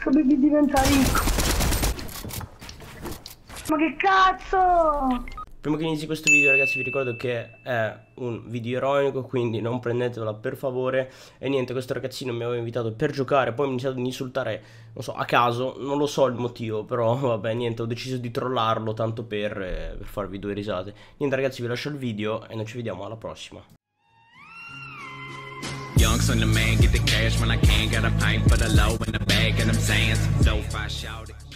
come mi diventa ricco. Ma che cazzo! Prima che inizi questo video, ragazzi, vi ricordo che è un video ironico, quindi non prendetevela per favore. E niente, questo ragazzino mi aveva invitato per giocare, poi mi ha iniziato ad insultare, non so, a caso, non lo so il motivo, però vabbè, niente, ho deciso di trollarlo tanto per farvi due risate. Niente, ragazzi, vi lascio il video e noi ci vediamo alla prossima. Young son the man, get the cash when I can. Got a pint for the low in the bag, and I'm saying so if I shout it.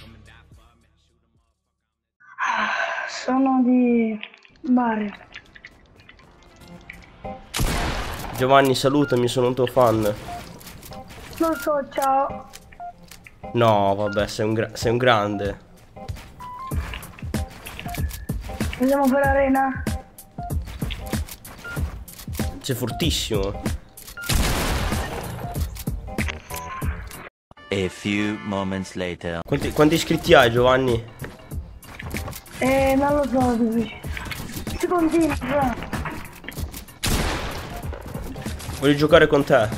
Sono di Bari. Giovanni, salutami, sono un tuo fan. Non so, ciao. No, vabbè, sei un grande. Vogliamo fare arena? Sei fortissimo. A few moments later. Quanti iscritti hai, Giovanni? Non lo so, si continua, però. Voglio giocare con te.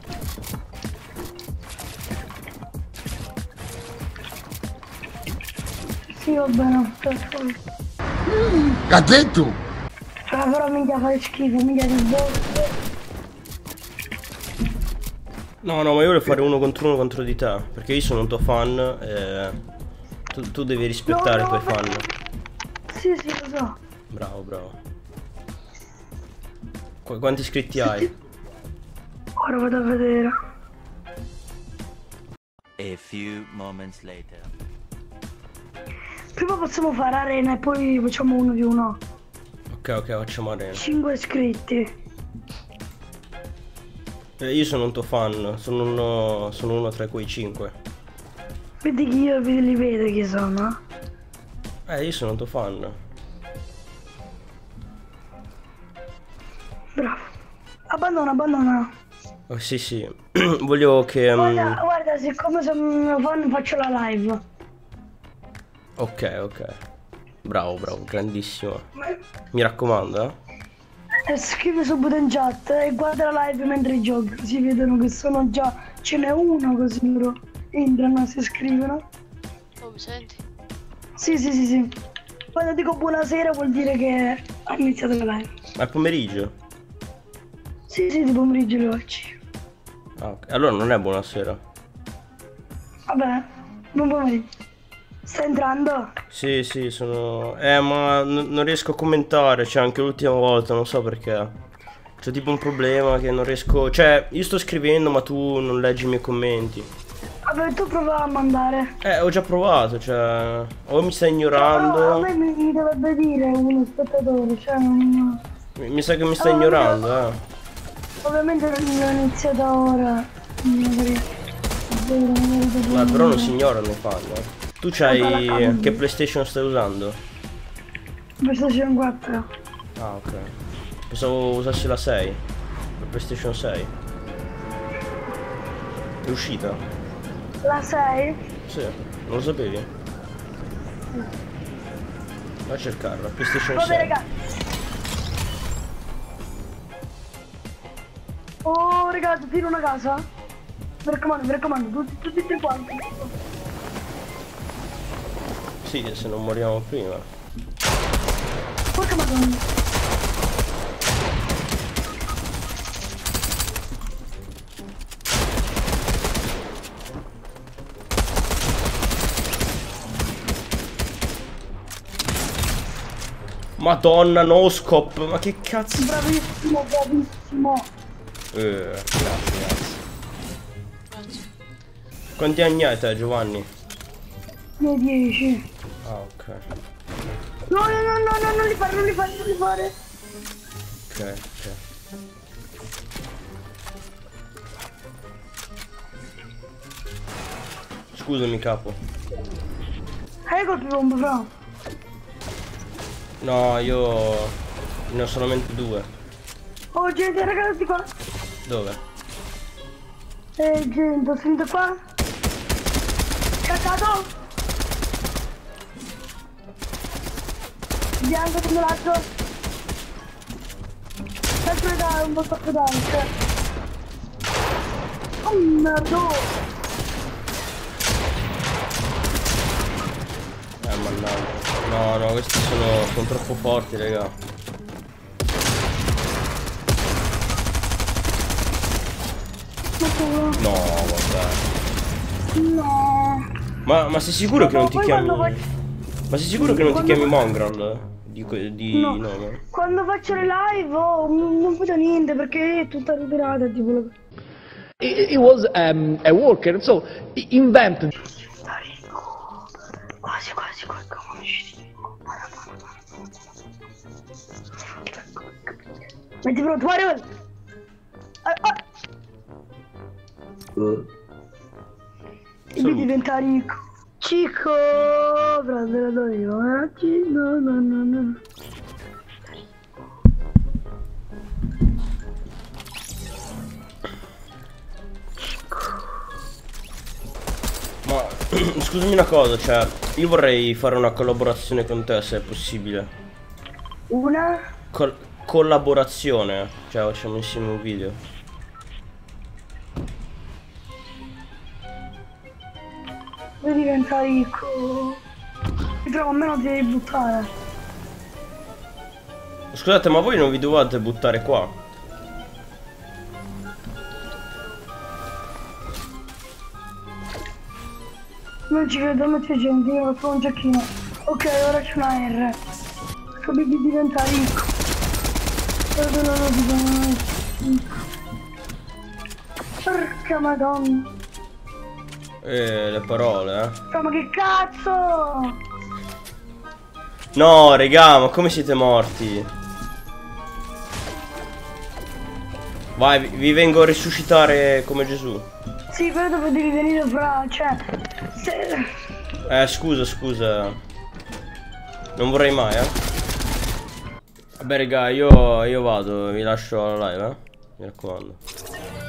Sì, va bene, Cazzetto! però minchia fare schifo, minchia di botte. No, ma io voglio fare uno contro di te. Perché io sono un tuo fan e tu devi rispettare i tuoi fan. Sì, lo so. Bravo. Quanti iscritti hai? Ora vado a vedere. A few moments later. Prima possiamo fare arena e poi facciamo uno di uno. Ok, facciamo arena. 5 iscritti. Io sono un tuo fan, sono uno tra quei 5. Vedi che io li vedo chi sono. Io sono un tuo fan. Bravo. Abbandona. Oh, sì. Voglio che... Guarda, siccome sono un mio fan faccio la live. Ok. Bravo, grandissimo. Mi raccomando, Scrivi subito in chat e guarda la live mentre giochi, così vedono che sono già... Ce n'è uno così loro entrano, si iscrivono. Oh, mi senti? Sì. Quando dico buonasera vuol dire che ha iniziato la live. Ma è pomeriggio? Sì, di pomeriggio le faccio. Ah, ok. Allora non è buonasera. Vabbè, buon pomeriggio. Stai entrando? Sì, sono... ma non riesco a commentare, cioè anche l'ultima volta, non so perché. C'è tipo un problema che non riesco... Cioè, io sto scrivendo ma tu non leggi i miei commenti. Vabbè, tu prova a mandare. Ho già provato, cioè... O mi stai ignorando... No, a me mi dovrebbe dire uno spettatore, cioè non... Mi sa che mi stai ignorando, Ovviamente non l'ho iniziata ora. Ma però non si ignorano i fan, Tu c'hai... Che PlayStation stai usando? PlayStation 4. Ah, ok. Pensavo usassi la 6. La PlayStation 6. È uscita? La 6? Sì, non lo sapevi? Vai a cercarla, PlayStation 6. Vabbè, raga. Oh, ragazzi, tiro una casa. Mi raccomando, tutti e tre quanti. Sì, se non moriamo prima. Porca madonna. Madonna, no scope, ma che cazzo? Bravissimo. Grazie. Quanti anni hai te, Giovanni? Ne 10. Ah, ok. No, non li fare. Ok. Scusami, capo. Colpi bomba, però. No, io ne ho solamente 2. Oh, gente, ragazzi, qua. Dove? Gente, ho finito qua. Cazzato. Bianco come l'altro. Sempre da un po' troppo danza. Oh merda. No, no, questi sono troppo forti, raga. No, vabbè. No. Ma sei sicuro che non ti Poi chiami... quando Ma sei sicuro che non ti quando chiami fa- Mongrel? Di No. nome? Quando faccio le live non vedo niente perché è tutta ritirata, tipo. He was a worker, so he invented. Quasi conosci. Metti pronto, Mario! Devi diventare ricco. Cicco! Prendere da io, no. Ma scusami una cosa, cioè, io vorrei fare una collaborazione con te se è possibile. Una? Collaborazione, cioè facciamo insieme un video. Devi diventare ricco. Però almeno ti devi buttare. Scusate, ma voi non vi dovete buttare qua? Non ci credo, non c'è gente, io ho un giochino. Ok, ora c'è una R. Devi diventare ricco. Porca madonna. Le parole, Ma che cazzo? No, regà, ma come siete morti? Vai, vi vengo a risuscitare come Gesù. Sì, però dopo devi venire fra, cioè... Scusa. Non vorrei mai, Vabbè, regà, io vado, vi lascio la live, Mi raccomando.